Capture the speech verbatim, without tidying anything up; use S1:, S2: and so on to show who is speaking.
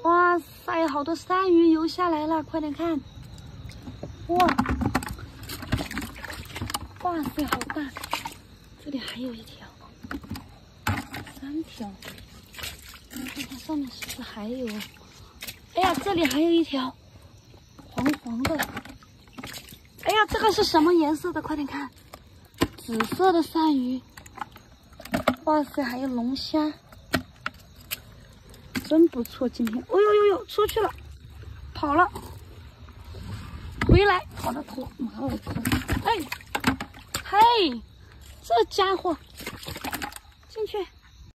S1: 哇塞，好多鳝鱼游下来了，快点看！哇，哇塞，好大！这里还有一条，三条。看看上面是不是还有？哎呀，这里还有一条，黄黄的。哎呀，这个是什么颜色的？快点看，紫色的鳝鱼。哇塞，还有龙虾。 真不错，今天，哦呦呦呦，出去了，跑了，回来，我的头，妈我的头，哎，嘿，这家伙，进去。